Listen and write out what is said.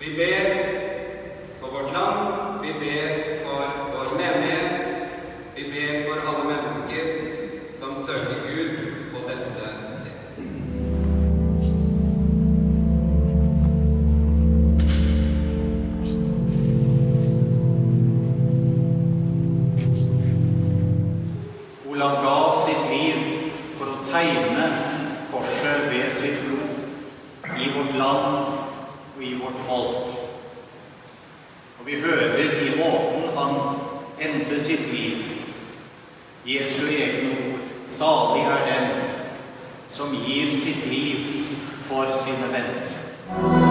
Vi ber for vårt land, vi ber for vår menighet, vi ber for alle mennesker som søker Gud på dette stedet. Olav gav sitt liv for å tegne korset ved sitt blod i vårt land og i vårt folk. Og vi hører i måten han endte sitt liv, Jesu egne ord: salig er den som gir sitt liv for sine venner.